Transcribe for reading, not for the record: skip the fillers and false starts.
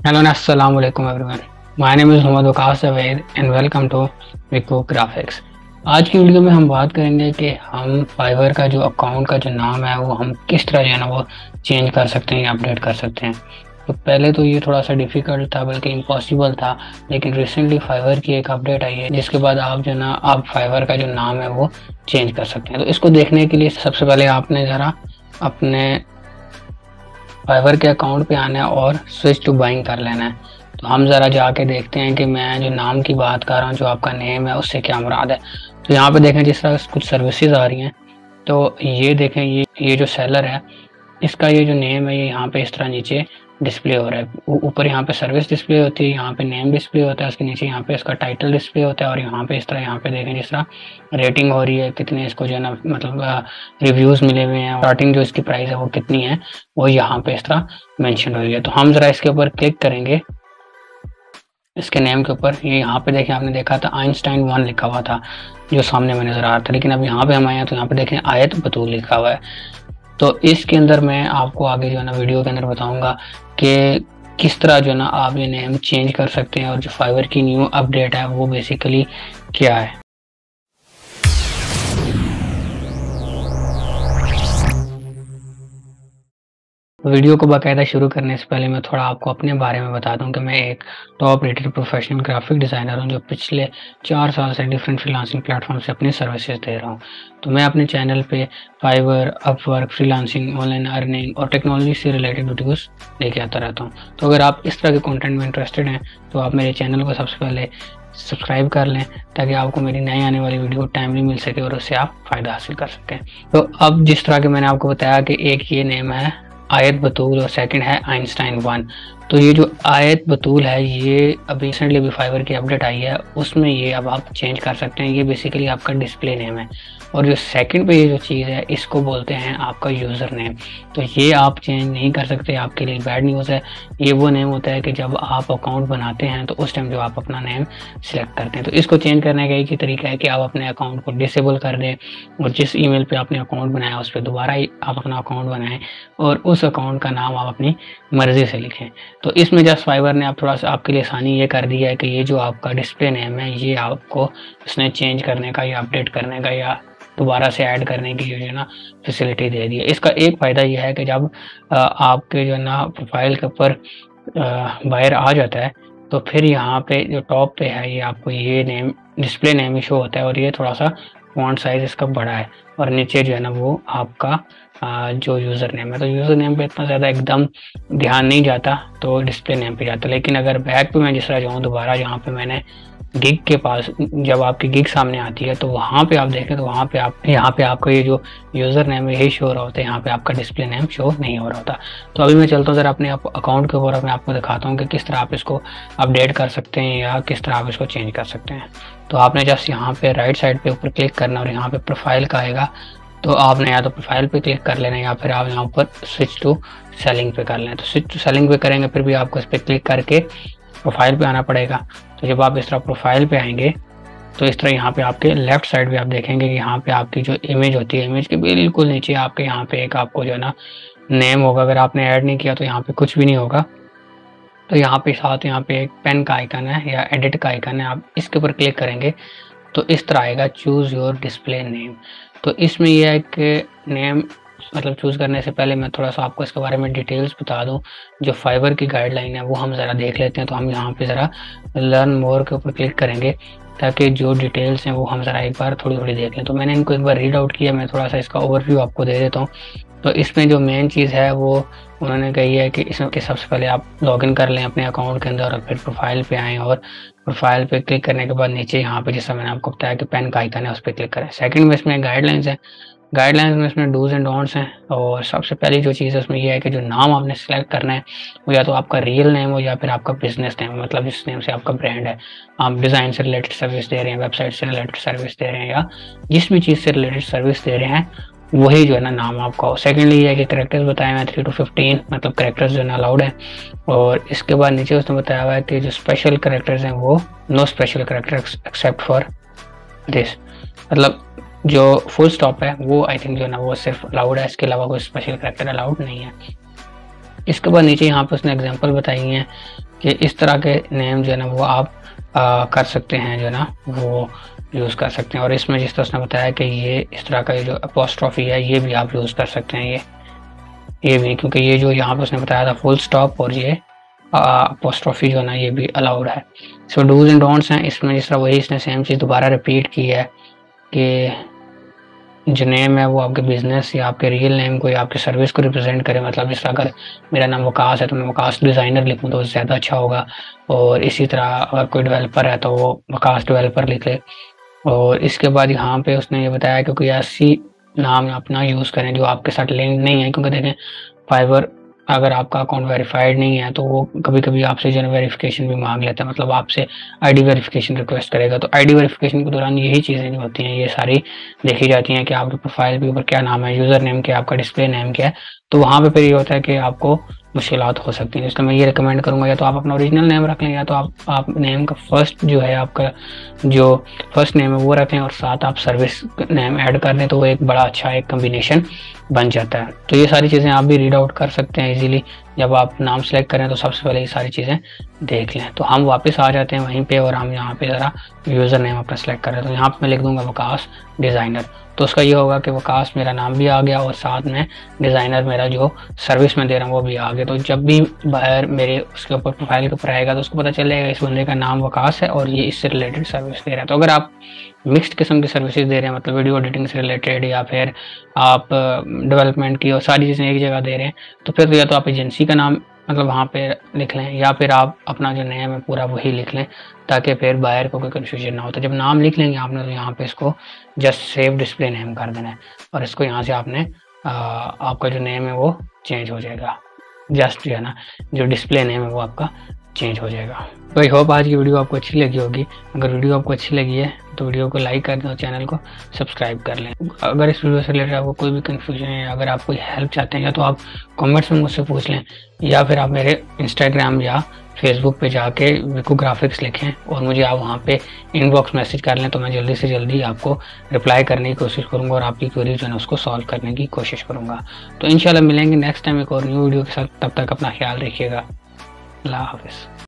Hello अस्सलाम वालेकुम everyone. My name is Mohammad Waqas Javed and welcome to विको ग्राफिक्स। आज की वीडियो में हम बात करेंगे कि हम फाइवर का जो अकाउंट का जो नाम है वो हम किस तरह जो है ना वो चेंज कर सकते हैं या अपडेट कर सकते हैं। तो पहले तो ये थोड़ा सा डिफ़िकल्ट था, बल्कि इम्पॉसिबल था, लेकिन रिसेंटली फाइवर की एक अपडेट आई है जिसके बाद आप जो है ना आप फाइवर का जो नाम है वो चेंज कर सकते हैं। तो इसको देखने के लिए सबसे पहले आपने ज़रा अपने फाइवर के अकाउंट पे आना है और स्विच टू बाइंग कर लेना है। तो हम ज़रा जाके देखते हैं कि मैं जो नाम की बात कर रहा हूँ, जो आपका नेम है, उससे क्या मुराद है। तो यहाँ पे देखें जिस तरह कुछ सर्विसेज आ रही हैं, तो ये देखें ये जो सेलर है इसका ये जो नेम है ये यहाँ पे इस तरह नीचे डिस्प्ले हो रहा है। ऊपर यहाँ पे सर्विस डिस्प्ले होती है, यहाँ पे नेम डिस्प्ले होता है, उसके नीचे यहाँ पे इसका टाइटल डिस्प्ले होता है, और यहाँ पे इस तरह यहाँ पे देखें जिस तरह रेटिंग हो रही है, कितने इसको जो है ना मतलब रिव्यूज़ मिले हुए हैं, स्टार्टिंग जो इसकी प्राइस है वो कितनी है वो यहाँ पे इस तरह मेंशन हो रही है। तो हम ज़रा इसके ऊपर क्लिक करेंगे, इसके नेम के ऊपर। ये यहाँ पे देखें, आपने देखा था आइंस्टाइन 1 लिखा हुआ था जो सामने में नज़र आ रहा था, लेकिन अब यहाँ पे हम आए हैं तो यहाँ पे देखें आयत बतूल लिखा हुआ है। तो इसके अंदर मैं आपको आगे जो है ना वीडियो के अंदर बताऊंगा कि किस तरह जो है ना आप ये नेम चेंज कर सकते हैं, और जो फाइवर की न्यू अपडेट है वो बेसिकली क्या है। वीडियो को बाकायदा शुरू करने से पहले मैं थोड़ा आपको अपने बारे में बता दूं कि मैं एक top rated professional graphic designer हूं जो पिछले 4 साल से डिफरेंट फ्रीलांसिंग प्लेटफॉर्म से अपनी सर्विसेज दे रहा हूं। तो मैं अपने चैनल पे Fiverr, Upwork, freelancing, online earning और टेक्नोलॉजी से रिलेटेड वीडियोस लेके आता रहता हूँ। तो अगर आप इस तरह के कंटेंट में इंटरेस्टेड हैं तो आप मेरे चैनल को सबसे पहले सब्सक्राइब कर लें, ताकि आपको मेरी नई आने वाली वीडियो टाइमली मिल सके और उससे आप फ़ायदा हासिल कर सकें। तो अब जिस तरह के मैंने आपको बताया कि एक ये नेम है आयत बतूल और सेकंड है आइंस्टाइन 1। तो ये जो आयत बतूल है ये अभी रिसेंटली भी फाइवर की अपडेट आई है, उसमें ये अब आप चेंज कर सकते हैं। ये बेसिकली आपका डिस्प्ले नेम है। और जो सेकंड पे ये जो चीज़ है इसको बोलते हैं आपका यूज़र नेम। तो ये आप चेंज नहीं कर सकते, आपके लिए बैड न्यूज़ है। ये वो नेम होता है कि जब आप अकाउंट बनाते हैं तो उस टाइम जो आप अपना नेम सिलेक्ट करते हैं। तो इसको चेंज करने का एक ही तरीका है कि आप अपने अकाउंट को डिसेबल कर दें और जिस ईमेल पे आपने अकाउंट बनाया उस पर दोबारा ही आप अपना अकाउंट बनाएं और उस अकाउंट का नाम आप अपनी मर्ज़ी से लिखें। तो इसमें जस्ट फाइवर ने आप थोड़ा सा आपके लिए आसानी ये कर दी है कि ये जो आपका डिस्प्ले नेम है ये आपको इसने चेंज करने का या अपडेट करने का या दोबारा से ऐड करने की जो है ना फैसिलिटी दे दी है। इसका एक फ़ायदा ये है कि जब आपके जो है ना प्रोफाइल के ऊपर बाहर आ जाता है तो फिर यहाँ पे जो टॉप पे है ये आपको ये नेम डिस्प्ले नेम ही शो होता है, और ये थोड़ा सा फॉन्ट साइज इसका बड़ा है, और नीचे जो है ना वो आपका जो यूज़र नेम है। तो यूज़र नेम पे इतना ज़्यादा एकदम ध्यान नहीं जाता, तो डिस्प्ले नेम पे जाता है। लेकिन अगर बैक पे मैं जिस तरह जाऊँ दोबारा, जहाँ पे मैंने गिग के पास, जब आपकी गिग सामने आती है तो वहाँ पे आप देखें तो वहाँ पे आप यहाँ पे आपका ये जो यूज़र नेम है यही शो हो रहा होता है, यहाँ पे आपका डिस्प्ले नेम शो नहीं हो रहा होता। तो अभी मैं चलता हूँ ज़रा अपने अकाउंट के ऊपर, मैं आपको दिखाता हूँ कि किस तरह आप इसको अपडेट कर सकते हैं या किस तरह आप इसको चेंज कर सकते हैं। तो आपने जस्ट यहाँ पे राइट साइड पे ऊपर क्लिक करना और यहाँ पे प्रोफाइल का आएगा, तो आपने या तो प्रोफाइल पे क्लिक कर लेना या फिर आप यहाँ पर स्विच टू सेलिंग पे कर लें। तो स्विच टू सेलिंग पे करेंगे फिर भी आपको इस पर क्लिक करके प्रोफाइल पे आना पड़ेगा। तो जब आप इस तरह प्रोफाइल पे आएंगे तो इस तरह यहाँ पे आपके लेफ्ट साइड पे आप देखेंगे कि यहाँ पे आपकी जो इमेज होती है, इमेज के बिल्कुल नीचे आपके यहाँ पे एक आपको जो है ना नेम होगा। अगर आपने ऐड नहीं किया तो यहाँ पे कुछ भी नहीं होगा। तो यहाँ पे साथ यहाँ पे एक पेन का आइकन है या एडिट का आइकन है, आप इसके ऊपर क्लिक करेंगे तो इस तरह आएगा चूज़ योर डिस्प्ले नेम। तो इसमें यह है कि नेम मतलब चूज़ करने से पहले मैं थोड़ा सा आपको इसके बारे में डिटेल्स बता दूं। जो फाइवर की गाइडलाइन है वो हम ज़रा देख लेते हैं। तो हम यहाँ पे ज़रा लर्न मोर के ऊपर क्लिक करेंगे ताकि जो डिटेल्स हैं वो हम ज़रा एक बार थोड़ी थोड़ी देख लें। तो मैंने इनको एक बार रीड आउट किया, मैं थोड़ा सा इसका ओवरव्यू आपको दे देता हूँ। तो इसमें जो मेन चीज़ है वो उन्होंने कही है कि इसमें सबसे पहले आप लॉगिन कर लें अपने अकाउंट के अंदर और फिर प्रोफाइल पे आएँ, और प्रोफाइल पे क्लिक करने के बाद नीचे यहाँ पे जैसा मैंने आपको बताया कि पेन का आइकन है उस पर क्लिक करें। सेकंड में इसमें गाइडलाइंस है, गाइडलाइंस में इसमें डूज एंड डोंट्स हैं। और सबसे पहली जो चीज़ है उसमें यह है कि जो नाम आपने सेलेक्ट करना है वो या तो आपका रियल नेम हो या फिर आपका बिजनेस नेम, मतलब जिस नेम से आपका ब्रांड है। आप डिज़ाइन से रिलेटेड सर्विस दे रहे हैं, वेबसाइट से रिलेटेड सर्विस दे रहे हैं, या जिस भी चीज़ से रिलेटेड सर्विस दे रहे हैं वही जो है ना नाम आपका हो। सेकेंडली ये है कि करेक्टर्स बताए हैं 3 to 15, मतलब करेक्टर्स जो है ना अलाउड है। और इसके बाद नीचे उसने बताया हुआ है कि जो स्पेशल करेक्टर्स हैं वो no special characters except for this, मतलब जो फुल स्टॉप है वो आई थिंक जो है ना वो सिर्फ अलाउड है, इसके अलावा कोई स्पेशल करेक्टर अलाउड नहीं है। इसके बाद नीचे यहाँ पे उसने एग्जांपल बताई हैं कि इस तरह के नेम जो है ना वो आप कर सकते हैं, जो है ना वो यूज़ कर सकते हैं। और इसमें जिस तरह उसने बताया कि ये इस तरह का जो अपॉस्ट्रॉफी है ये भी आप यूज़ कर सकते हैं, ये भी, क्योंकि ये जो यहाँ पे उसने बताया था फुल स्टॉप और ये अपॉस्ट्रॉफी जो है ना ये भी अलाउड है। सो डूज एंड डोंट्स हैं इसमें, जिस तरह वही इसने सेम चीज़ दोबारा रिपीट की है कि जो नेम है वो आपके बिजनेस या आपके रियल नेम को या आपके सर्विस को रिप्रेजेंट करे। मतलब जिस तरह अगर मेरा नाम वकास है तो मैं वकास डिज़ाइनर लिखूँ तो ज़्यादा अच्छा होगा। और इसी तरह अगर कोई डेवलपर है तो वो वकास डेवलपर लिख ले। और इसके बाद यहाँ पे उसने ये बताया कि कोई ऐसी नाम अपना यूज़ करें जो आपके साथ लिंक नहीं है, क्योंकि देखें फाइवर अगर आपका अकाउंट वेरीफाइड नहीं है तो वो कभी कभी आपसे जो है वेरिफिकेशन भी मांग लेता है, मतलब आपसे आईडी वेरिफिकेशन रिक्वेस्ट करेगा। तो आईडी वेरिफिकेशन के दौरान यही चीज़ें जो होती हैं ये सारी देखी जाती हैं कि आपके प्रोफाइल के ऊपर क्या नाम है, यूज़र नेम क्या है, आपका डिस्प्ले नेम क्या है। तो वहाँ पे फिर ये होता है कि आपको मुश्किलात हो सकती हैं। इसलिए मैं ये रिकमेंड करूँगा या तो आप अपना ओरिजिनल नेम रख लें या तो आप नेम का फर्स्ट जो है आपका जो फर्स्ट नेम है वो रख लें और साथ आप सर्विस नेम ऐड कर दें, तो वो एक बड़ा अच्छा एक कम्बिनेशन बन जाता है। तो ये सारी चीज़ें आप भी रीड आउट कर सकते हैं इजीली। जब आप नाम सेलेक्ट करें तो सबसे पहले ये सारी चीज़ें देख लें। तो हम वापस आ जाते हैं वहीं पे और हम यहाँ पे ज़रा यूज़र नेम अपना सेलेक्ट करें। तो यहाँ पे मैं लिख दूंगा वकास डिज़ाइनर। तो उसका ये होगा कि वकास मेरा नाम भी आ गया और साथ में डिज़ाइनर मेरा जो सर्विस में दे रहा हूँ वो भी आ गया। तो जब भी बाहर मेरे उसके ऊपर प्रोफाइल के ऊपर आएगा तो उसको पता चलेगा इस बंदे का नाम वकास है और ये इससे रिलेटेड सर्विस दे रहा है। तो अगर आप मिक्स्ड किस्म की सर्विसेज दे रहे हैं, मतलब वीडियो एडिटिंग से रिलेटेड या फिर आप डेवलपमेंट की और सारी चीज़ें एक जगह दे रहे हैं, तो फिर या तो आप एजेंसी का नाम मतलब वहाँ पे लिख लें या फिर आप अपना जो नेम है पूरा वही लिख लें, ताकि फिर बायर को कोई कन्फ्यूजन ना हो। तो जब नाम लिख लेंगे आपने तो यहाँ पे इसको जस्ट सेव डिस्प्ले नेम कर देना है और इसको यहाँ से आपने आपका जो नेम है वो चेंज हो जाएगा। जस्ट जो है ना जो डिस्प्ले नेम है वो आपका चेंज हो जाएगा। तो आई होप आज की वीडियो आपको अच्छी लगी होगी। अगर वीडियो आपको अच्छी लगी है तो वीडियो को लाइक कर दें और चैनल को सब्सक्राइब कर लें। अगर इस वीडियो से रिलेटेड आपको कोई भी कन्फ्यूजन है, अगर आप कोई हेल्प चाहते हैं या तो आप कमेंट्स में मुझसे पूछ लें या फिर आप मेरे इंस्टाग्राम या फेसबुक पे जाके विकू ग्राफिक्स लिखें और मुझे आप वहाँ पे इनबॉक्स मैसेज कर लें, तो मैं जल्दी से जल्दी आपको रिप्लाई करने की कोशिश करूँगा और आपकी क्वेरी जो है उसको सॉल्व करने की कोशिश करूँगा। तो इंशाल्लाह मिलेंगे नेक्स्ट टाइम एक और न्यू वीडियो के साथ। तब तक अपना ख्याल रखिएगा। अल्लाह हाफिज़।